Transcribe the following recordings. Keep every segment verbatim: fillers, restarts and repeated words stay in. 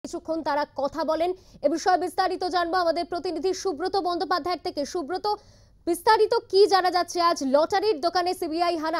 কিছুক্ষণ তারা কথা বলেন। এ বিষয়ে বিস্তারিত জানবো আমাদের প্রতিনিধি সুব্রত বন্দ্যোপাধ্যায় থেকে। সুব্রত, বিস্তারিত কি জানা যাচ্ছে আজ লটারির দোকানে সিবিআই হানা?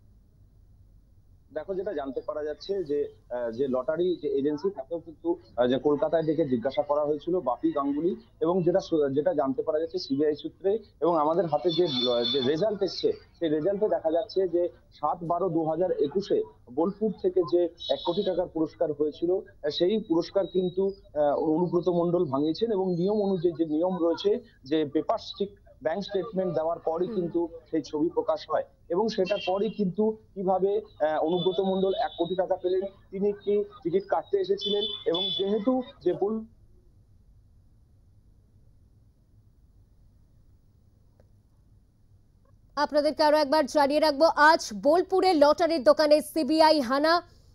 দেখো, যেটা জানতে পারা যাচ্ছে যে যে লটারি যে এজেন্সি তাকেও কিন্তু যে কলকাতায় ডেকে জিজ্ঞাসা করা হয়েছিল বাপি গাঙ্গুলি, এবং যেটা যেটা জানতে পারা যাচ্ছে সিবিআই সূত্রে এবং আমাদের হাতে যে যে রেজাল্ট এসছে সেই রেজাল্টে দেখা যাচ্ছে যে সাত বারো দু হাজার একুশে বোলপুর থেকে যে এক কোটি টাকার পুরস্কার হয়েছিল সেই পুরস্কার কিন্তু অনুব্রত মণ্ডল ভাঙিয়েছেন, এবং নিয়ম অনুযায়ী যে নিয়ম রয়েছে যে পেপার স্টিক ব্যাংক স্টেটমেন্ট দেওয়ার পরই কিন্তু সেই ছবি প্রকাশ হয়, এবং সেটার পরই কিন্তু কিভাবে অনুব্রত মণ্ডল এক কোটি টাকা পেলেন, তিনি কি টিকিট কাটতে এসেছিলেন, এবং যেহেতু যে বল আপনাদেরকে আরো একবার জানিয়ে রাখবো, আজ বোলপুরের লটারির দোকানে সিবিআই হানা।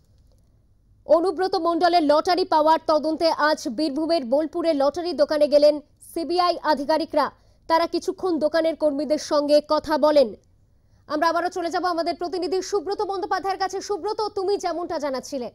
অনুব্রত মণ্ডলের লটারি পাওয়ার তদন্তে আজ বীরভূমের বোলপুরের লটারির দোকানে গেলেন সিবিআই আধিকারিকরা। তারা কিছুক্ষণ দোকানের কর্মীদের সঙ্গে কথা বলেন। আমরা আবারও চলে যাব আমাদের প্রতিনিধি সুব্রত বন্দ্যোপাধ্যায়ের কাছে। সুব্রত, তুমি যেমনটা জানাচ্ছিলে।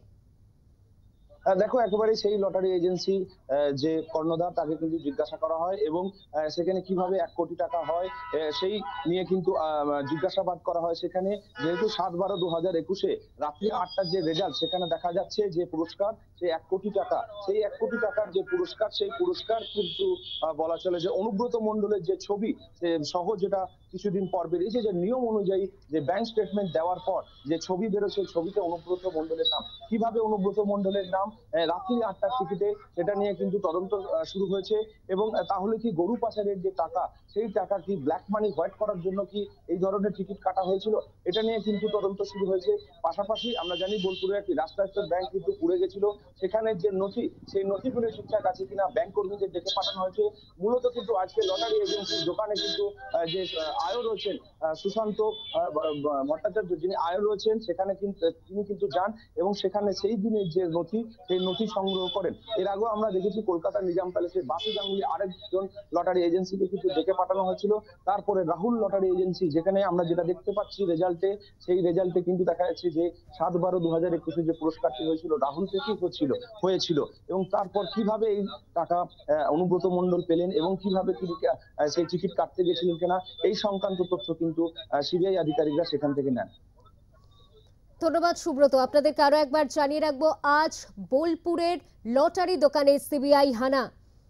দেখো, একেবারে সেই লটারি এজেন্সি যে কর্ণধার তাকে কিন্তু জিজ্ঞাসা করা হয়, এবং সেখানে কিভাবে এক কোটি টাকা হয় সেই নিয়ে কিন্তু জিজ্ঞাসাবাদ করা হয়। সেখানে যেহেতু সাত বারো দু হাজার একুশে রাত্রি আটটার যে রেজাল্ট, সেখানে দেখা যাচ্ছে যে পুরস্কার সেই এক কোটি টাকা, সেই এক কোটি টাকার যে পুরস্কার সেই পুরস্কার কিন্তু বলা চলে যে অনুব্রত মণ্ডলের যে ছবি সহ, যেটা কিছুদিন পর বেরিয়েছে যে নিয়ম অনুযায়ী যে ব্যাংক স্টেটমেন্ট দেওয়ার পর যে ছবি বেরোচ্ছে, ছবিতে অনুব্রত মণ্ডলের নাম। কিভাবে অনুব্রত মণ্ডলের নাম রাত্রি আটটার টিকিটে, সেটা নিয়ে কিন্তু তদন্ত শুরু হয়েছে। এবং তাহলে কি গরু পাচারের যে টাকা, সেই টাকা কি ব্ল্যাক মানি হোয়াইট করার জন্য কি এই ধরনের টিকিট কাটা হয়েছিল, এটা নিয়ে কিন্তু তদন্ত শুরু হয়েছে। পাশাপাশি আমরা জানি বোলপুরে একটি রাষ্ট্রায়ত্ত ব্যাংক কিন্তু পুড়ে গেছিল, সেখানে যে নথি, সেই নথিগুলো ঠিকঠাক আছে কিনা ব্যাংক কর্মীদের ডেকে পাঠানো হয়েছে। মূলত কিন্তু আজকে লটারি এজেন্সির দোকানে কিন্তু যে আয়ো রয়েছেন সুশান্ত ভট্টাচার্য, যিনি আয়ো রয়েছেন সেখানে কিন্তু তিনি কিন্তু যান, এবং সেখানে সেই দিনের যে নথি সেই নথি সংগ্রহ করেন। এর আগেও আমরা দেখেছি কলকাতার নিজাম প্যালেসে বাপি গাঙ্গুলি আরেকজন লটারি এজেন্সিকে কিন্তু ডেকে পাঠানো হয়েছিল। তারপরে রাহুল লটারি এজেন্সি, যেখানে আমরা যেটা দেখতে পাচ্ছি রেজাল্টে, সেই রেজাল্টে কিন্তু দেখা যাচ্ছে যে সাত বারো দু হাজার একুশে যে পুরস্কারটি হয়েছিল রাহুল থেকেই হচ্ছিল হয়েছিল এবং তারপর কিভাবে এই টাকা অনুব্রত মণ্ডল পেলেন এবং কিভাবে তিনি সেই টিকিট কাটতে গেছিলেন কিনা, এই সংক্রান্ত তথ্য কিন্তু সিবিআই আধিকারিকরা সেখান থেকে নেন। ধন্যবাদ সুব্রত। আপনাদেরকে আরো একবার জানিয়ে রাখবো, আজ বোলপুরের লটারি দোকানে সিবিআই হানা।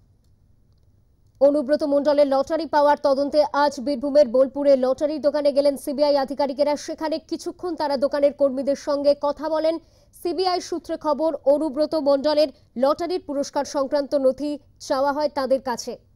অনুব্রত মণ্ডলের লটারি পাওয়ার তদন্তে আজ বীরভূমের বোলপুরের লটারির দোকানে গেলেন সিবিআই আধিকারিকেরা। সেখানে কিছুক্ষণ তারা দোকানের কর্মীদের সঙ্গে কথা বলেন। সিবিআই সূত্রে খবর, অনুব্রত মণ্ডলের লটারির পুরস্কার সংক্রান্ত নথি চাওয়া হয় তাদের কাছে।